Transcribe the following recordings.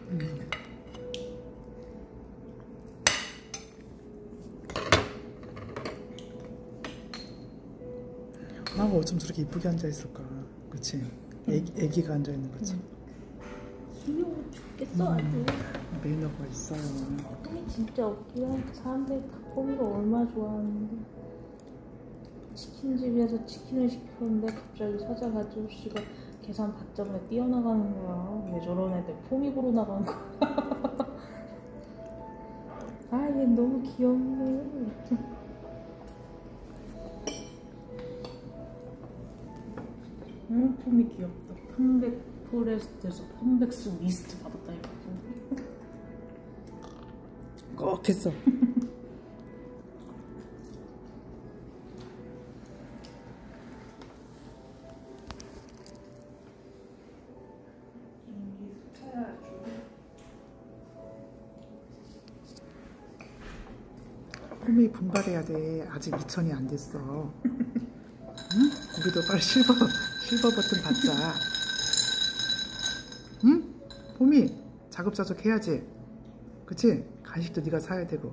엄마가 어쩜 저렇게 이쁘게 앉아있을까. 그치? 애기가 앉아있는 거지. 귀여워 죽겠어 아주. 매너가 있어요. 폼이 진짜 없긴 한데 사람들이 다 폼이를 얼마나 좋아하는데. 치킨집에서 치킨을 시켰는데 갑자기 사장 아저씨가 계산 받자마자 뛰어나가는 거야. 왜 저런 애들 폼입으로 나가는 거야. 아 얘 너무 귀엽네. 폼이 귀엽다. 컴백 포레스트에서 컴백스 미스트 받았다니까. 꼭 했어. 폼이 분발해야 돼. 아직 2000이 안 됐어. 응? 우리도 빨리 실버 버튼 받자. 응? 폼이 자급자족 해야지. 그치? 간식도 네가 사야 되고.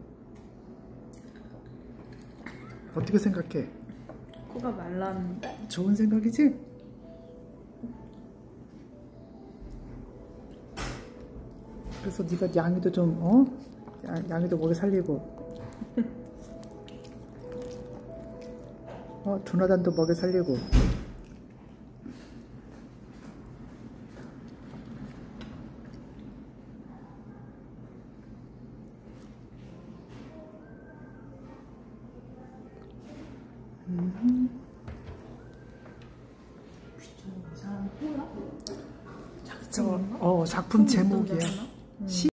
어떻게 생각해? 코가 말랐는데. 좋은 생각이지? 그래서 네가 양이도 좀 양이도 먹여 살리고 조나단도 먹여 살리고. 이상한 코야? 작품 제목이야.